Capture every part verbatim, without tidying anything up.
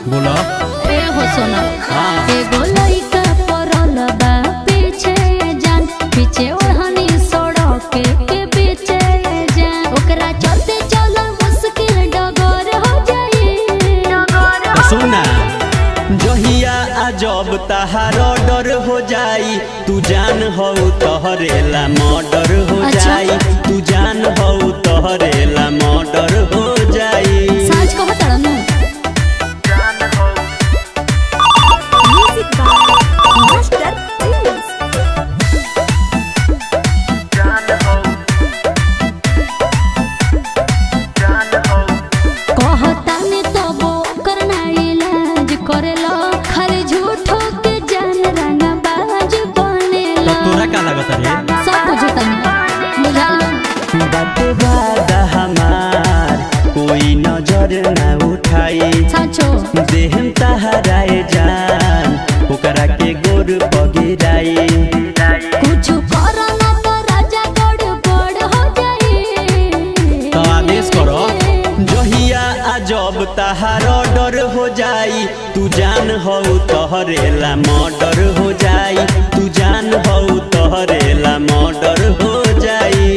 बोला ए हो सोना एगो लइका परल बा पीछे जान पीछे ओढ़नी सड़क के पीछे जान ओकरा चलते चल मुश्किल डगर हो जाई डगर सुना जहिया अजब तहार डर हो जाई तू जान हो तोहरेला मर्डर हो जाई तू जान हो तोहरेला मर्डर हो जाई साज कहत रहनु कोई नजर न उठाई देहम तहराए जान ओकरा के गोर पगिराई कुछ करना तो राजा गड़बड़ हो जाई तो आदेश करो जहिया अजब तहार डर हो जाई तू जान हो तोहरेला मर्डर हो जाई तू जान हो तोहरेला मर्डर हो जाई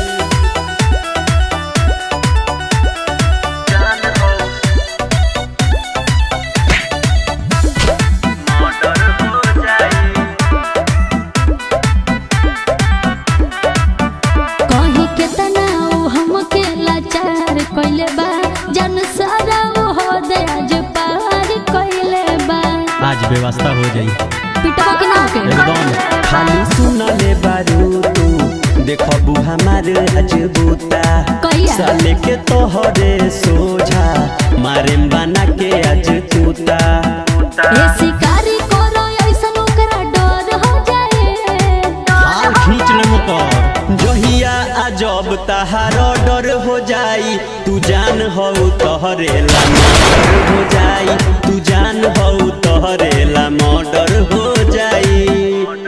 कइले बा जन सारा हो दे आज पार कइले बा आज व्यवस्था हो जाई पिटवा के ना होके एकदम खाली सुन ले बारू तू देखबू हमार अजबूता साले के तोहरे सोझा मारे बना के आज तूता ए शिकारी करो ऐसन ओकरा डर हो जाए हाल खींच ले मुकर जहिया अजब तहार डर हो जाई तू जान हो तोहरेला मर्डर हो जाई तू जान हो तोहरेला मर्डर हो जाई।